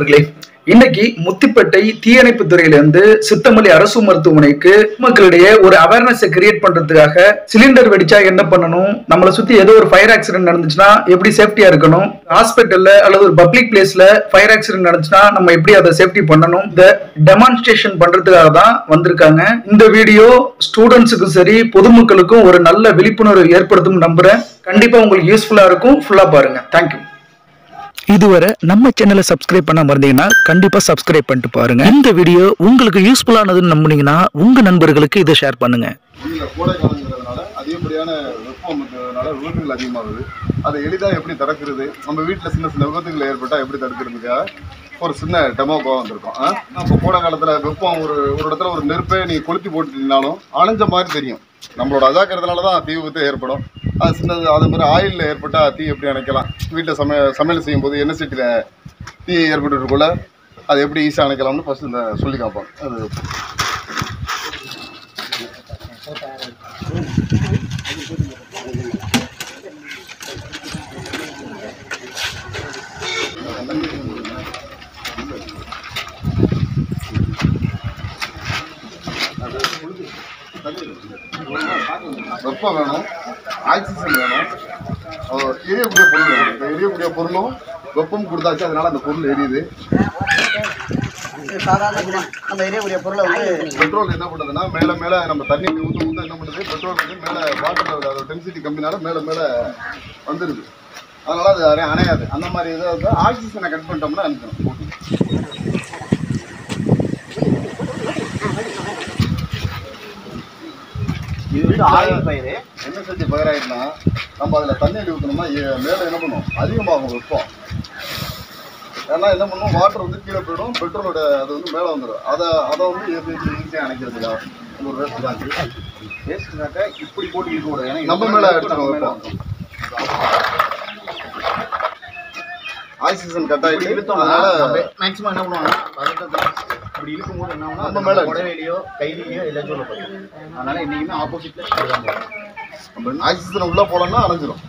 நண்பர்களே, இன்னைக்கு முத்திப்பேட்டை தீயணைப்பு துறையிலிருந்து சித்தமல்லி அரசு மருத்துவமனைக்கு மக்களிடையே ஒரு அவேர்னஸ் கிரியேட் பண்றதுக்காக சிலிண்டர் வெடிச்சா என்ன பண்ணணும், நம்மளை சுத்தி ஏதோ ஒரு ஃபயர் ஆக்சிடென்ட் நடந்துச்சுன்னா எப்படி சேஃப்டியா இருக்கணும், ஹாஸ்பிட்டல்ல அல்லது ஒரு பப்ளிக் பிளேஸ்ல ஃபயர் ஆக்சிடென்ட் நடந்துச்சுன்னா நம்ம எப்படி அதை சேஃப்டி பண்ணணும், இந்த டெமான்ஸ்ட்ரேஷன் பண்றதுக்காக தான் வந்திருக்காங்க. இந்த வீடியோ ஸ்டூடெண்ட்ஸுக்கும் சரி பொதுமக்களுக்கும் ஒரு நல்ல விழிப்புணர்வு ஏற்படுத்தும் நம்புறேன். கண்டிப்பா உங்களுக்கு யூஸ்ஃபுல்லா இருக்கும். ஃபுல்லா பாருங்க. தேங்க்யூ. இதுவரை நம்ம சேனலை சப்ஸ்கிரைப் பண்ண மறந்தீங்கன்னா கண்டிப்பா சப்ஸ்கிரைப் பண்ணிட்டு பாருங்க. இந்த வீடியோ உங்களுக்கு யூஸ்ஃபுல்லானதுன்னு நம்புனீங்கன்னா உங்க நண்பர்களுக்கு இதை ஷேர் பண்ணுங்க. கோடை காலங்கிறதுனால அதிகப்படியான வெப்பம் இருக்கிறதுனால விபத்துகள் அதிகமாகுது. அதை எளிதாக எப்படி தடுக்கிறது, நம்ம வீட்டில் சின்ன சின்ன விபத்துகள் ஏற்பட்டால் எப்படி தடுக்கிறதுக்காக ஒரு சின்ன டெமோக்காக வந்திருக்கோம். இப்போ கோடை காலத்தில் வெப்பம் ஒரு இடத்துல ஒரு நெருப்பை நீங்கள் கொளுத்தி போட்டுட்டீங்கனாலும் அணைஞ்ச மாதிரி தெரியும். நம்மளோட அஜாக்கிறதுனால தான் தீ விபத்து ஏற்படும். அது சின்னது அதே மாதிரி ஆயிலில் ஏற்பட்டால் தீ எப்படி அணைக்கலாம், வீட்டில் சமையல் செய்யும்போது எண்ணெய் சட்டியில் தீ ஏற்பட்டுருக்குள்ள அது எப்படி ஈஸியாக அணைக்கலாம்னு ஃபஸ்ட்டு இந்த சொல்லி காப்பாங்க. அது வெப்பம் வேணும், ஆக்சிஜன் வேணும், எரியக்கூடிய பொருள் வேணும். இந்த எரியக்கூடிய பொருளும் வெப்பம் கொடுத்தாச்சு, அதனால அந்த பொருள் எரியுது. நம்ம எரியக்கூடிய பொருளை வந்து பெட்ரோல் என்ன பண்ணுறதுன்னா மேலே மேலே நம்ம தண்ணி ஊற்ற ஊற்ற என்ன பண்ணுறது, பெட்ரோல் வந்து மேலே வாட்டரில் அதோட டென்சிட்டி கம்மினால மேலே மேலே வந்துடுது. அதனால் அது அணையாது. அந்த மாதிரி இதை வந்து ஆக்சிஜனை கட் பண்ணிட்டோம்னா அனுப்பணும். இது வந்து ஆயில் பயிர் என்ன செஞ்சு பயிர் ஆகிட்டுனா நம்ம அதில் தண்ணி அடி ஊற்றணும்னா மேலே என்ன பண்ணுவோம், அதிகமாகும் வெப்பம். ஏன்னா என்ன பண்ணுவோம், வாட்டர் வந்து கீழே போயிடும், பெட்ரோலோட அது வந்து மேலே வந்துடும். அதை வந்து ஈஸியாக அணைக்கிறதுக்கா ஒரு வேஸ்ட் தான். வேஸ்ட்னாக்கா இப்படி போட்டு இருக்கக்கூடாது, ஏன்னா நம்ம மேலே எடுத்துக்கணும். மேலே ஆக்சிஜன் கட் ஆகிட்டு இழுத்தோம்னால மேக்ஸிமம் என்ன பண்ணுவாங்க, இப்படி இருக்கும்போது என்ன ஆகும்னா நம்ம மேலே உடவேலியோ கையிலையோ எல்லாச்சும் போயிடும். அதனால என்னைக்குமே ஆப்போசிட்டில் நம்ம ஆக்சிஜனை உள்ளே போனோம்னா அணைஞ்சிடும்.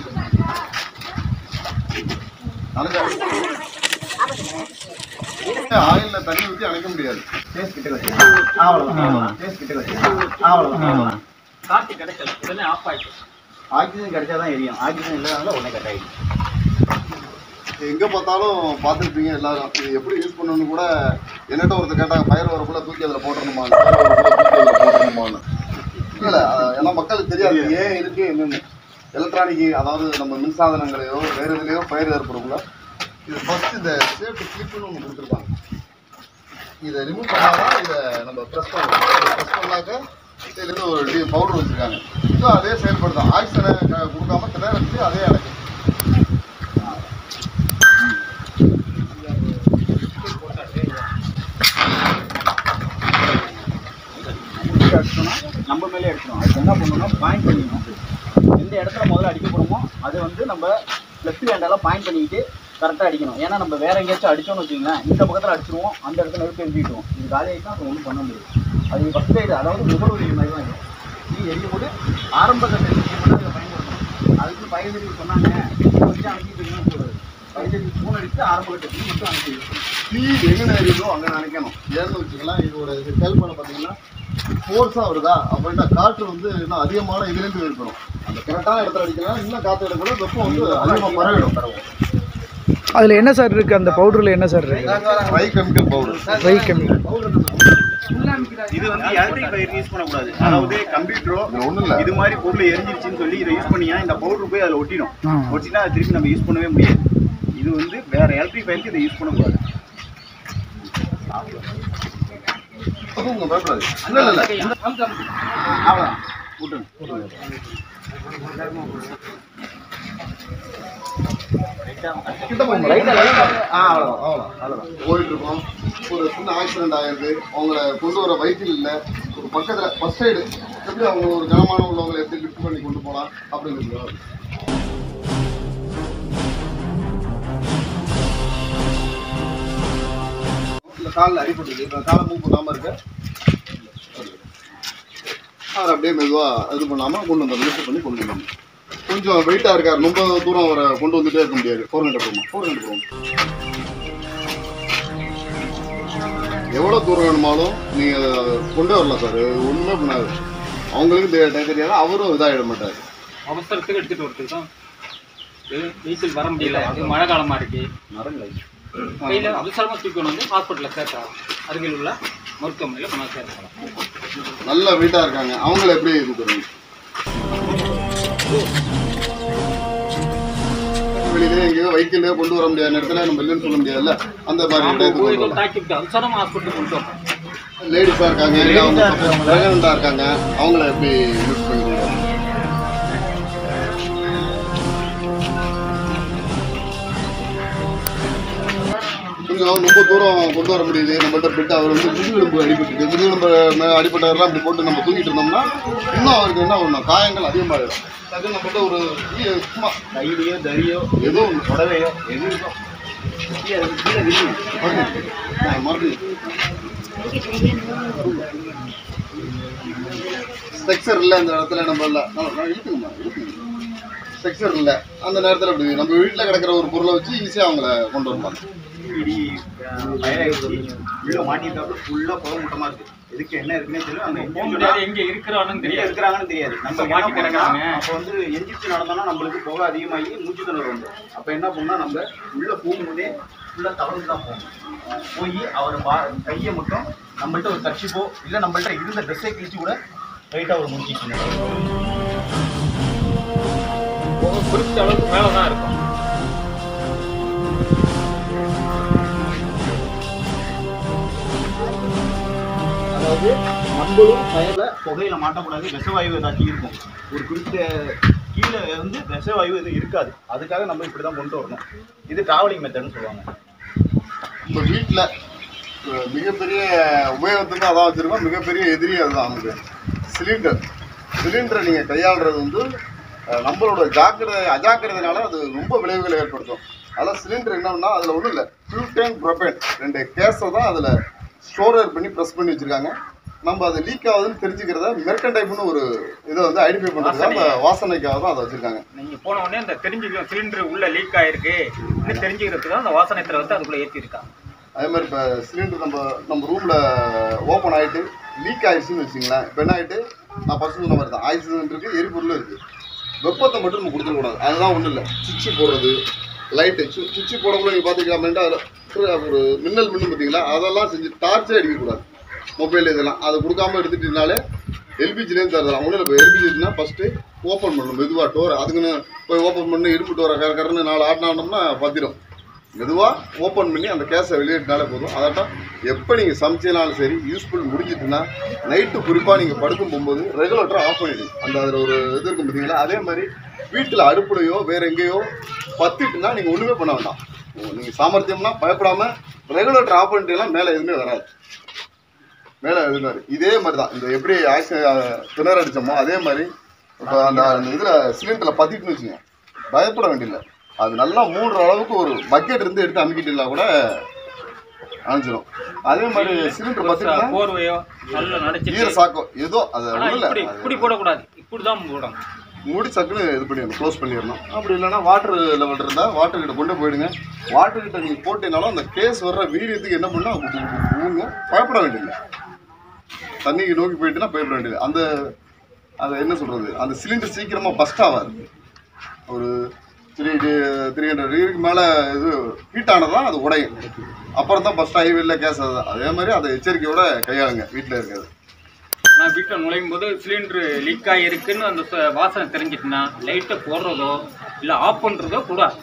ஆயிலில் தண்ணி ஊற்றி அணைக்க முடியாது. டேஸ்ட் கிட்ட வச்சு டேஸ்ட் கிட்ட வச்சு காற்று கிடைக்கல, உடனே ஆஃப் ஆகிடுச்சு. ஆக்சிஜன் கிடைச்சா தான் எரியும், ஆக்சிஜன் இல்லாதனால உடனே கட் ஆகிடும். எங்கே பார்த்தாலும் பார்த்துருப்பீங்க எல்லாரும். இது எப்படி யூஸ் பண்ணணும்னு கூட என்னட்ட ஒருத்தர் கேட்டாங்க, ஃபயர் வரக்குள்ள தூக்கி அதில் போட்டுருணுமான்னு. ஃபயர் வரக்குள்ள தூக்கி அதில் போட்டுருணுமான்னு இல்லை, ஏன்னா மக்களுக்கு தெரியாது ஏன் இருக்குது என்னென்னு. எலக்ட்ரானிக் அதாவது நம்ம மின்சாதனங்களையோ வேறு இதுலேயோ ஃபயர் ஏற்படும்ல, இது ஃபஸ்ட்டு இந்த சேஃப்டி கிளிப்புன்னு ஒன்று கொடுத்துருப்பாங்க. இதை ரிமூவ் பண்ணாதான் இதை நம்ம ப்ரெஸ் பண்ணலாம். ப்ரெஸ் பண்ணாக்க இதுலேருந்து ஒரு பவுடர் வச்சுருக்காங்க. ஸோ அதே செயல்படுதான். ஆக்சிஜனை கொடுக்காம கிணறு வச்சு அதே அடைக்கும். நம்ம மேலே எடுக்கணும். அதுக்கு என்ன பண்ணணும்னா பாயிண்ட் பண்ணிக்கணும். எந்த இடத்துல முதல்ல அடிக்க போகிறோமோ அது வந்து நம்ம லெஃப்ட் ஹேண்டால் பாயிண்ட் பண்ணிக்கிட்டு கரெக்டாக அடிக்கணும். ஏன்னா நம்ம வேறு எங்கேயாச்சும் அடித்தோன்னு வச்சுக்கோங்களேன், இந்த பக்கத்தில் அடிச்சிடுவோம், அந்த இடத்துல நெருப்பு எரிஞ்சிக்கிடுவோம். இது காலியாகிட்டுனா அது ஒன்றும் பண்ண முடியாது. அது ஃபஸ்ட் எய்டு, அதாவது முகல் உதவி மாதிரி தான் இருக்கும். இது எரியும் போது ஆரம்ப கட்ட மட்டும் அதை பயன்படுத்தணும். அதுக்கு பயன்படுத்தி சொன்னாங்க வச்சு அனுப்பிட்டு போடுறது. பயன்படுத்தி ஃபோன் அடித்து ஆரம்ப கட்டத்துக்கு மட்டும் அனுப்பி தீ எங்கே எரியுதோ அங்கே நினைக்கணும். ஏன்னு வச்சுக்கலாம், இதோட இது செயல்பாடு பார்த்தீங்கன்னா ஃபோர்ஸாக வருதா அப்படின்னா காற்று வந்து இன்னும் அதிகமான இதுலேருந்து ஏற்படும். அந்த கரெக்டான இடத்துல அடிக்கலாம், இன்னும் காற்று எடுக்கணும், வெப்பம் வந்து அதிகமாக பரவிடும். அதுல என்ன சார் இருக்கு, அந்த பவுடர்ல என்ன சார் இருக்கு? Dry chemical powder. Dry chemical இது வந்து எலக்ட்ரிக் ஃபயர் யூஸ் பண்ணக்கூடாது. அதாவது கம்ப்யூட்டரோ ஒன்றும் இல்லை, இது மாதிரி பொருள் எரிஞ்சிருச்சுன்னு சொல்லி இதை யூஸ் பண்ணிங்கன்னா இந்த பவுடர் போய் அதில் ஒட்டிடும். ஒட்டினா அதை திருப்பி நம்ம யூஸ் பண்ணவே முடியாது. இது வந்து வேற எலக்ட்ரிக் ஃபயருக்கு இதை யூஸ் பண்ணக்கூடாது. உங்க பயப்படாது. இல்லை இல்லை இல்லை அவ்வளோதான், விட்டுருங்க. போயிட்டு இருக்கோம், ஒரு சின்ன ஆக்சிடென்ட் ஆகிருக்கு, அவங்கள கொண்டு வர வைத்தியம் இல்லை, ஒரு பக்கத்தில் ஃபர்ஸ்ட் எய்டு எப்படி அவங்க ஒரு கனமான உள்ளவங்களை எப்படி லிஃப்ட் பண்ணி கொண்டு போகலாம் அப்படிங்கிறது. இந்த காலில் அடிபட்டுருக்கு, இந்த காலை மூவ் பண்ணாமல் இருக்கு, அதை அப்படியே மெதுவாக இது பண்ணாமல் கொண்டு வந்தோம், லிஃப்ட் பண்ணி கொண்டு வந்தோம். கொஞ்சம் வெயிட்டாக இருக்கார், ரொம்ப தூரம் அவரை கொண்டு வந்துகிட்டே இருக்க முடியாது. 400 போகும். எவ்வளோ தூரம் வேணுமாலும் நீங்கள் கொண்டு வரலாம் சார். ஒன்றுமே பண்ணாது. அவங்களுக்கும் தெரியாது, அவரும் இதாகிட மாட்டார். அவசரத்துக்கு எடுத்துகிட்டு வரதுக்கு தான் நீச்சல் வர முடியல. அது மழை காலமாக இருக்குது. கையில் அவசரமாக தூக்கி வந்து ஹாஸ்பிட்டலில் சேர்க்கலாம். அருகில் உள்ள மருத்துவமனையில் கொண்டாந்து சேர்க்கலாம். நல்ல வீட்டாக இருக்காங்க. அவங்கள எப்படி இது பண்ணுங்க? வெளியிலே எங்கேயோ வைக்கலையோ கொண்டு வர முடியாத நேரத்தில் நம்ம இல்லைன்னு சொல்ல முடியாதுல்ல. அந்த மாதிரி அவசரமாக ஹாஸ்பிட்டல் கொண்டு வரலாம். லேடிஸாக இருக்காங்க, ப்ரெக்னெண்ட்டாக இருக்காங்க, அவங்கள எப்படி யூஸ் பண்ணிக்கலாம்? கொஞ்சம் ரொம்ப தூரம் கொண்டு வர முடியுது. நம்மள்ட்ட போயிட்டு அவர் வந்து முதுகெலும்பு அடிபட்டு முதுகெலும்பு அடிபட்டவரெல்லாம் அப்படி போட்டு நம்ம தூக்கிட்டு இருந்தோம்னா இன்னும் அவருக்கு என்ன ஒன்று காயங்கள் அதிகமாகிடும். அது நம்மள்ட்ட ஒரு சும்மா கையிலையோ தரியோ ஏதோ ஒன்று புடவையோ எது இருக்கோ மறுபடியும் ஸ்ட்ரக்சர் இல்லை அந்த இடத்துல. நம்ம இல்லை இழுத்துங்கம்மா ஸ்ட்ரக்சர் இல்லை அந்த நேரத்தில் அப்படி நம்ம வீட்டில் கிடக்கிற ஒரு பொருளை வச்சு ஈஸியாக அவங்கள கொண்டு வரலாம். உள்ள மாட்டிட்டாப்புல ஃபுல்லா புகை மூட்டமா இருக்கு. எதுக்கு என்ன இருக்குன்னே தெரியல. அந்த எங்க இருக்கிறாங்கன்னு தெரியாது. நம்ம மாட்டி கிடக்குறாங்க. அப்போ வந்து எந்திரிச்சு நடந்தோம்னா நம்மளுக்கு புகை அதிகமாகி மூச்சு திணறல் வந்து அப்போ என்ன பண்ணா நம்ம உள்ள போகும்போதே ஃபுல்லா தவறு தான் போகும். போய் அவர் கையை மட்டும் நம்மள்ட்ட ஒரு கட்சிப்போ இல்லை நம்மள்ட்ட இருந்த ட்ரெஸ்ஸை கிழிச்சு கூட ரைட்டாக ஒரு முடிச்சிக்கணும். குறிப்பிட்ட அளவுக்கு மேலே தான் இருக்கும். அதாவது நம்மளும் ஃபயர்ல புகையில மாட்டக்கூடாது. விஷவாயு ஏதாச்சும் இருக்கும். ஒரு குறிப்பிட்ட கீழே வந்து விஷவாயு எதுவும் இருக்காது. அதுக்காக நம்ம இப்படி தான் கொண்டு வரணும். இது டிராவலிங் மெத்தட்னு சொல்லுவாங்க. நம்ம வீட்டில் மிகப்பெரிய உபயோகத்துக்கு அதான் வச்சுருக்கோம். மிகப்பெரிய எதிரி அதுதான் நமக்கு சிலிண்டரை நீங்கள் கையாளுறது வந்து நம்மளோட அஜாக்கிரதைனால அது ரொம்ப விளைவுகளை ஏற்படுத்தும். அதெல்லாம் சிலிண்டர் என்னன்னா அதில் ஒன்றும் இல்லை, பியூட்டேன் ப்ரோபேன் 2 கேஸை தான் அதில் ஸ்டோரேஜ் பண்ணி ப்ரெஸ் பண்ணி வச்சுருக்காங்க. நம்ம அது லீக் ஆகுதுன்னு தெரிஞ்சுக்கிறத மெர்கன்டைப்னு ஒரு இதை வந்து ஐடென்டிஃபை பண்ணுறது அந்த வாசனைக்காக தான் அதை வச்சுருக்காங்க. நீங்கள் போன உடனே அந்த தெரிஞ்சுக்கலாம் சிலிண்டர் உள்ள லீக் ஆகிருக்கு இன்னும் தெரிஞ்சுக்கிறதுக்கு தான் அந்த வாசனையத்தில் வந்து அதுக்குள்ளே ஏற்றிருக்காங்க. அதே மாதிரி இப்போ சிலிண்டர் நம்ம ரூமில் ஓப்பன் ஆகிட்டு லீக் ஆயிடுச்சுன்னு வச்சுங்களேன். இப்போ என்ன ஆகிட்டு நான் ஃபஸ்ட்டு சொன்ன மாதிரி தான் ஆக்சிஜன் இருக்குது, எரிபொருளும் இருக்குது. வெப்பத்தை மட்டும் நம்ம கொடுத்துடக்கூடாது. அதுதான் ஒன்றும் இல்லை. சுவிட்சு போடுறது, லைட்டு சுவிட்சு போடக்குள்ள நீங்கள் பார்த்துக்கலாமேன்ட்டு அதில் ஒரு மின்னல் பார்த்தீங்களா, அதெல்லாம் செஞ்சு டார்ச்சே அடிக்கக்கூடாது. மொபைல் இதெல்லாம் அதை கொடுக்காமல் எடுத்துட்டீங்கனாலே எல்பிஜிலேருந்து தரலாம். ஒன்றும் இல்லை. இப்போ எல்பிஜினா ஃபஸ்ட்டு ஓப்பன் பண்ணணும் மெதுவாக டோரை. அதுக்குன்னு போய் ஓப்பன் பண்ணி இரும்பு டோரை கரன்னு 4 ஆட்டினோம்னா பத்திரும். மெதுவாக ஓப்பன் பண்ணி அந்த கேஸை வெளியேற்றினாலே போதும். அதாட்டம் எப்போ நீங்கள் சமைச்சினாலும் சரி யூஸ்ஃபுல் முடிஞ்சிட்டுன்னா நைட்டு குறிப்பாக நீங்கள் படுக்கும் போகும்போது ரெகுலேட்டரை ஆஃப் பண்ணிவிடுங்க. அந்த அதில் ஒரு இது இருக்கும் பார்த்தீங்களா. அதே மாதிரி வீட்டில் அடுப்புலையோ வேறு எங்கேயோ பற்றிட்டுனா நீங்கள் ஒன்றுமே பண்ண வேண்டாம். நீங்கள் சாமர்த்தியம்னா பயப்படாமல் ரெகுலேட்டர் ஆஃப் பண்ணிட்டீங்கன்னா மேலே எதுவுமே வராது. மேலே எதுவுமே இதே மாதிரி தான். இந்த எப்படி திணற அடித்தோமோ அதே மாதிரி இப்போ அந்த இதில் சிலிண்டரில் பற்றிட்டுன்னு வச்சுங்க, பயப்பட வேண்டியதில்லை. அது நல்லா மூடுற அளவுக்கு ஒரு பக்கெட் இருந்து எடுத்து அமுக்கிட்டீங்களா கூட அணைஞ்சிடும். அதே மாதிரி சிலிண்டர் பற்றிட்டுனா போர்வையோ நல்ல நடைச்சி ஈர சாக்கோ ஏதோ அது ஒன்றும் இல்லை. இப்படி போடக்கூடாது, இப்படி தான் போடணும். மூடி சக்குன்னு இது பண்ணிடணும், க்ளோஸ் பண்ணிடணும். அப்படி இல்லைன்னா வாட்டர் லெவல் இருந்தால் வாட்டர் கிட்ட கொண்டு போயிடுங்க. வாட்டர் கிட்ட நீங்கள் போட்டீங்கனாலும் அந்த கேஸ் வர்ற வீரியத்துக்கு என்ன பண்ணால் ஊங்க. பயப்பட வேண்டியதில்லை. தண்ணிக்கு நோக்கி போயிட்டுனா பயப்பட வேண்டியது. அந்த அதை என்ன சொல்கிறது, அந்த சிலிண்டர் சீக்கிரமாக பஸ்ட் ஆகாது. ஒரு 300 டிகிரிக்கு மேலே இது ஹீட் ஆனதான் அது உடையும். அப்புறம் தான் ஃபஸ்ட் ஹைவேல கேஸ் அதுதான். அதே மாதிரி அதை எச்சரிக்கையோட கையாளுங்க வீட்டில் இருக்கிறது. நான் வீட்டில் நுழையும் போது சிலிண்டர் லீக் ஆகிருக்குன்னு அந்த வாசனை தெரிஞ்சிட்டுனா லைட்டை போடுறதோ இல்லை ஆஃப் பண்ணுறதோ கூடாது.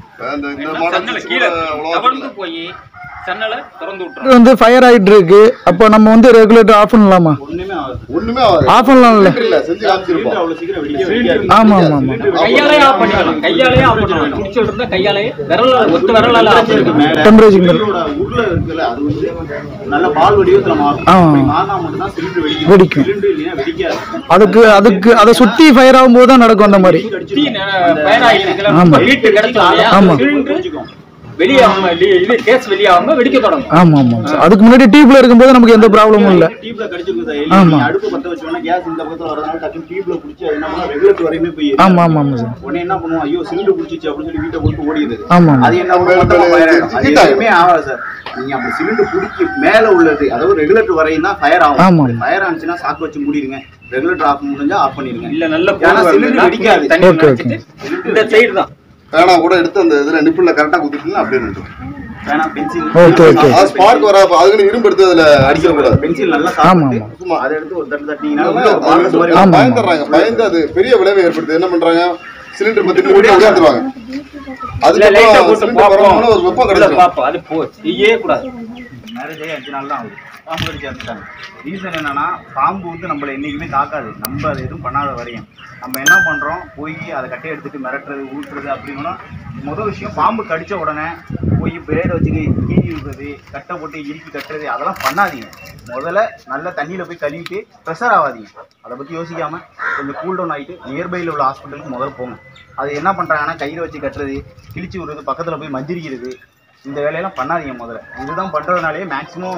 கீழே தவழ்ந்து போய் சன்னலை திறந்து விட்டுறோம். வந்து ஃபயர் ஆயிட்டு இருக்கு. அப்போ நம்ம வந்து ரெகுலேட்டர் ஆஃப் பண்ணலாமா? ஒண்ணுமே ஆகாது. ஆஃப் பண்ணலாம்ல. செஞ்சு காமிச்சிருப்போம். ஆமா ஆமா ஆமா. கையாலே ஆஃப் பண்ணிடலாம். கையாலே ஆஃப் பண்ணலாம். முடிச்சிட்டு இருந்தா கையாலே விரல் விரலால ஆஃப் பண்ணிடலாம். டெம்பரேச்சர் உருள இருக்குல்ல, அது வந்து நல்ல பால் வடிவத்துல மாறினா மட்டும் தான் சிலிண்டர் வெடிக்கும். சிலிண்டர் இல்லைன்னா வெடிக்காது. அதுக்கு அதை சுத்தி ஃபயர் ஆகும்போது தான் நடக்கும் அந்த மாதிரி. ஃபயர் ஆயிட்டு வீட்டு கிடைச்சா சிலிண்டர் வெளியாகாம இது கேஸ் வெளியாகாம வெடிக்க தொடங்கும். ஆமா ஆமா சார். அதுக்கு முன்னாடி டியூப்ல இருக்கும்போது நமக்கு எந்த ப்ராப்ளமும் இல்ல. டியூப்ல கடிச்சிருக்கு சார். நீங்க அடுப்பு பத்த வச்சோம்னா கேஸ் இந்த பக்கத்துல வரதுனால டக்குனு டியூப்ல புடிச்சு அது என்ன ரெகுலேட்டர் வரையுமே போய். ஆமா ஆமா ஆமா சார். உடனே என்ன பண்ணுவோம், ஐயோ சிலிண்டர் புடிச்சிச்சு அப்படின்னு சொல்லி வீட்டை போட்டு ஓடிடுது. ஆமா அது என்ன எதுவுமே ஆகாது சார். நீங்க அப்படி சிலிண்டர் புடிக்கி மேல உள்ளது அதாவது ரெகுலேட்டர் வரையும் தான் ஃபயர் ஆகும். ஃபயர் ஆனிச்சுன்னா சாக்கு வச்சு மூடிடுங்க. ரெகுலேட்டர் ஆஃப் முடிஞ்சா ஆஃப் பண்ணிடுங்க. இல்ல நல்ல சிலிண்டர் வெடிக்காது. இந்த சைடு தான் பேனா கூட எடுத்து அந்த இதுல நிப்பிள்ல கரெக்டா குத்திட்டீங்கன்னா அப்படியே நின்றும். பேனா பென்சில் ஸ்பார்க் வர அதுக்கு இரும்பு எடுத்து அதுல அடிக்க கூடாது. பென்சில் நல்லா சாப்பிட்டு அதை எடுத்து ஒரு தட்டு தட்டினீங்கன்னா பயந்துடுறாங்க. பயந்து அது பெரிய விளைவை ஏற்படுத்து. என்ன பண்றாங்க, சிலிண்டர் பத்தி உடையாந்துருவாங்க. அதுக்கு ஒரு வெப்பம் கிடைக்கும். அது செய்யவே கூடாது. மேரேஜ் ஆகி 5 நாள் தான் ஆகுது. பாம்பு கடிச்சு இறந்துட்டாங்க. ரீசன் என்னன்னா, பாம்பு வந்து நம்மளை என்னைக்குமே தாக்காது. நம்ம அதை எதுவும் பண்ணாத வரையும் நம்ம என்ன பண்ணுறோம், போய் அதை கட்டையை எடுத்துட்டு மிரட்டுறது ஊட்டுறது அப்படின்னா முதல் விஷயம், பாம்பு கடித்த உடனே போய் பிளேடை வச்சு கீறி விடுறது, கட்டை போட்டு இறுக்கி கட்டுறது அதெல்லாம் பண்ணாதீங்க. முதல்ல நல்ல தண்ணியில் போய் கழுவிட்டு ப்ரெஷர் ஆகாதீங்க. அதை பற்றி யோசிக்காமல் கொஞ்சம் கூல் டவுன் ஆகிட்டு நியர்பையில் உள்ள ஹாஸ்பிட்டலுக்கு முதல்ல போங்க. அது என்ன பண்ணுறாங்கன்னா, கையில் வச்சு கட்டுறது, கிழிச்சு விடுறது, பக்கத்தில் போய் மஞ்சிரிக்கிறது, இந்த வேலையெல்லாம் பண்ணாதீங்க. முதல்ல இதுதான் பண்ணுறதுனாலே மேக்ஸிமம்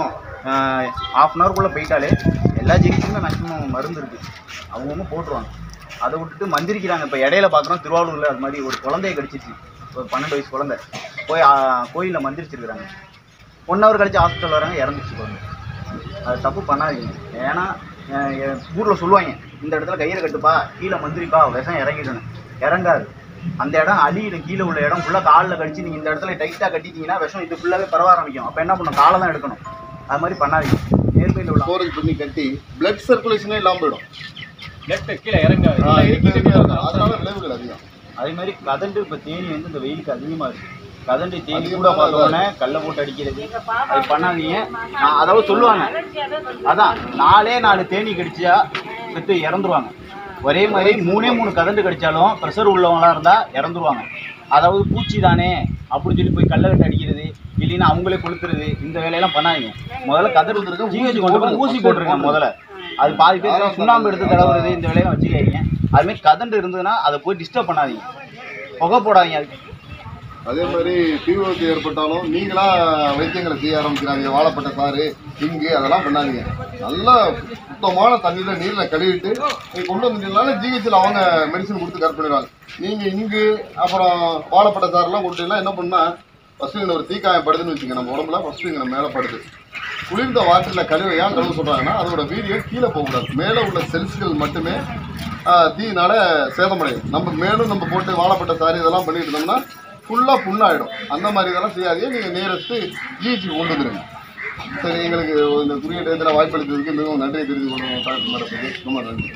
½ போயிட்டாலே எல்லா ஜிஹெச்சுமே மேக்ஸிமம் மருந்து இருக்குது, அவங்கவுங்க போட்டுருவாங்க. அதை விட்டுட்டு மந்திரிக்கிறாங்க. இப்போ இடையில பார்க்குறோம், திருவாரூரில் அது மாதிரி ஒரு குழந்தைய கடிச்சிச்சு. ஒரு 12 வயசு குழந்தை போய் கோயிலில் மந்திரிச்சிருக்கிறாங்க. 1 hour கழிச்சு ஹாஸ்பிட்டல் வராங்க, இறந்துச்சு குழந்தை. அது தப்பு பண்ணாதீங்க. ஏன்னா ஊரில் சொல்லுவாங்க, இந்த இடத்துல கயிறை கட்டுப்பா, கீழே மந்திரிப்பா, விஷம் இறங்கிடணும். இறங்காது. அந்த இடம் அடியில் கீழே உள்ள இடம் ஃபுல்லாக காலில் கடிச்சு நீங்கள் இந்த இடத்துல டைட்டாக கட்டிட்டீங்கன்னா விஷம் இது ஃபுல்லாகவே பரவ ஆரம்பிக்கும். அப்போ என்ன பண்ணணும், காலை தான் எடுக்கணும். அது மாதிரி பண்ணாதீங்க. நேர்மையில் உள்ள ஸ்டோரேஜ் பண்ணி கட்டி பிளட் சர்க்குலேஷனே இல்லாமல் போயிடும். கீழே இறங்காது. அதனால விளைவுகள் அதிகம். அதே மாதிரி கதண்டு, இப்போ தேனி வந்து இந்த வெயிலுக்கு அதிகமாக இருக்குது. கதண்டு தேனி கூட பார்த்தோன்னே கல்லை போட்டு அடிக்கிறது அது பண்ணாதீங்க. அதாவது சொல்லுவாங்க, அதான் 4 தேனி கடிச்சா செத்து இறந்துருவாங்க. ஒரே மாதிரி 3 கதண்டு கடிச்சாலும் ப்ரெஷர் உள்ளவங்களா இருந்தால் இறந்துருவாங்க. அதாவது பூச்சி தானே அப்படின்னு சொல்லி போய் கல்லை கட்டு அடிக்கிறது, இல்லைன்னா அவங்களே கொளுத்துறது, இந்த வேலையெல்லாம் பண்ணாதீங்க. முதல்ல கதண்டு ஜிஹெச் கொண்டு போய் ஊசி போட்டுருங்க முதல்ல. அது பாதி பேர் சுண்ணாம்பு எடுத்து தடவுறது, இந்த வேலையெல்லாம் வச்சுக்காதீங்க. அதுமாதிரி கதண்டு இருந்ததுன்னா அதை போய் டிஸ்டர்ப் பண்ணாதீங்க, புகை போடாதீங்க. அதுக்கு அதே மாதிரி தீவிரத்து ஏற்பட்டாலும் நீங்களா வைத்தியங்களை செய்ய ஆரம்பிக்கிறாங்க. வாழைப்பட்ட சாறு, இங்கு அதெல்லாம் பண்ணாதீங்க. நல்லா சுத்தமான தண்ணியில் நீரில் கழுவிட்டு நீங்கள் கொண்டு வந்துட்டீங்கனால ஜிஹெச்சில் அவங்க மெடிசன் கொடுத்து கரெக்ட் பண்ணிடுவாங்க. நீங்கள் இங்கு அப்புறம் வாழைப்பட்ட சாரெல்லாம் கொடுத்தீங்கன்னா என்ன பண்ணால், ஃபஸ்ட்டு இங்கே ஒரு தீக்காயம் படுதுன்னு வச்சுங்க, நம்ம உடம்புல ஃபஸ்ட்டு இங்கே மேலே படுது. குளிர்ந்த வாட்டரில் கழுவை ஏன் கழுவு சொல்கிறாங்கன்னா, அதோட வீரியம் கீழே போகக்கூடாது. மேலே உள்ள செல்ஸ்கள் மட்டுமே தீயினால சேதமடையும். நம்ம மேலும் நம்ம போட்டு வாழைப்பட்ட சாறு இதெல்லாம் பண்ணிட்டு இருந்தோம்னா ஃபுல்லாக புண்ணாயிடும். அந்த மாதிரி இதெல்லாம் செய்யாதீங்க. நீங்கள் நியரஸ்ட்டு ஜிஹெச்சுக்கு கொண்டு வந்துடுங்க. சரி, எங்களுக்கு இந்த குறுகிய நேரத்தில் வாய்ப்பளித்ததுக்கு மிகவும் நன்றியை தெரிவித்து கொள்ளுங்க. டாக்டர் மேடத்துக்கு ரொம்ப நன்றி.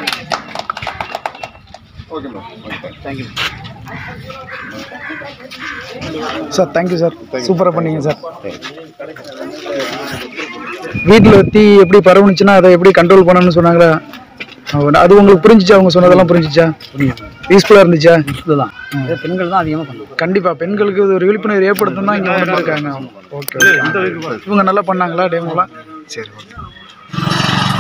Okay madam, thank you sir. Thank you sir, சூப்பராக பண்ணீங்க சார். வீட்டில் தீ எப்படி பரவுனுச்சுன்னா அதை எப்படி கண்ட்ரோல் பண்ணணும்னு சொன்னாங்களா, அது உங்களுக்கு புரிஞ்சிச்சா? அவங்க சொன்னதெல்லாம் புரிஞ்சிச்சா? யூஸ்ஃபுல்லாக இருந்துச்சா? இதுதான் பெண்கள் தான் அதிகமாக பண்ணுவாங்க. கண்டிப்பாக பெண்களுக்கு ஒரு விழிப்புணர்வு ஏற்படுத்தும் தான் இங்கே வந்துருக்காங்க. ஓகே, இவங்க நல்லா பண்ணாங்களா டேமெல்லாம்? சரி, ஓகே.